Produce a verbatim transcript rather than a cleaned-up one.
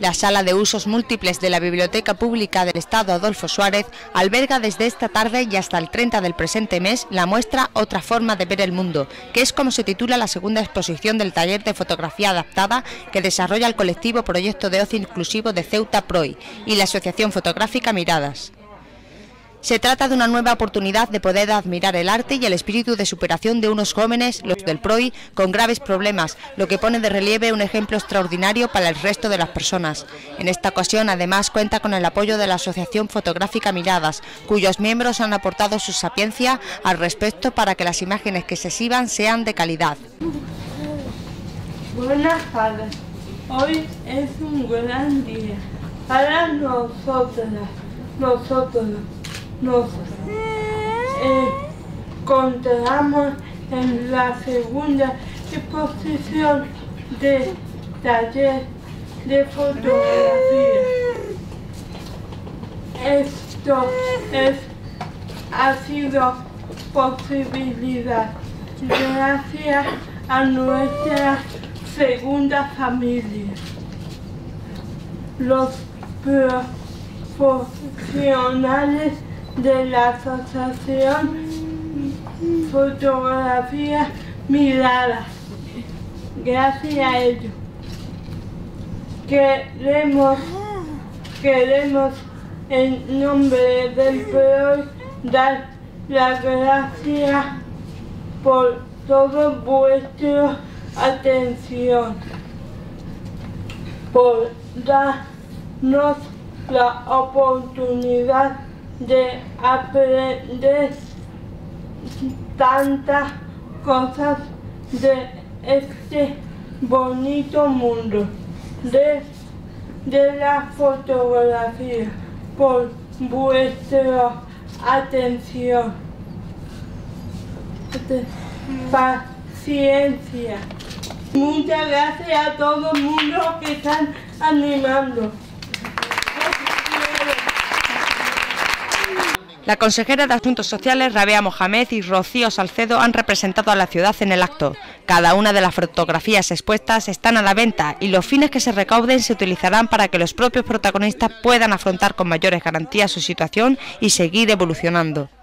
La sala de usos múltiples de la Biblioteca Pública del Estado Adolfo Suárez alberga desde esta tarde y hasta el treinta del presente mes la muestra Otra forma de ver el mundo, que es como se titula la segunda exposición del taller de fotografía adaptada que desarrolla el colectivo Proyecto de Ocio Inclusivo de Ceuta Proi y la Asociación Fotográfica Miradas. Se trata de una nueva oportunidad de poder admirar el arte y el espíritu de superación de unos jóvenes, los del Proi, con graves problemas, lo que pone de relieve un ejemplo extraordinario para el resto de las personas. En esta ocasión, además, cuenta con el apoyo de la Asociación Fotográfica Miradas, cuyos miembros han aportado su sapiencia al respecto para que las imágenes que se exhiban sean de calidad. Buenas tardes. Hoy es un gran día para nosotras, nosotros. Nos encontramos en la segunda exposición del taller de fotografía. Esto es, ha sido posibilidad gracias a nuestra segunda familia. Los profesionales de la Asociación Fotografía Miradas. Gracias a ello queremos, queremos en nombre del Proi dar las gracias por toda vuestra atención, por darnos la oportunidad de aprender tantas cosas de este bonito mundo de, de la fotografía, por vuestra atención, paciencia. Muchas gracias a todo el mundo que están animando. La consejera de Asuntos Sociales, Rabea Mohamed, y Rocío Salcedo han representado a la ciudad en el acto. Cada una de las fotografías expuestas están a la venta y los fines que se recauden se utilizarán para que los propios protagonistas puedan afrontar con mayores garantías su situación y seguir evolucionando.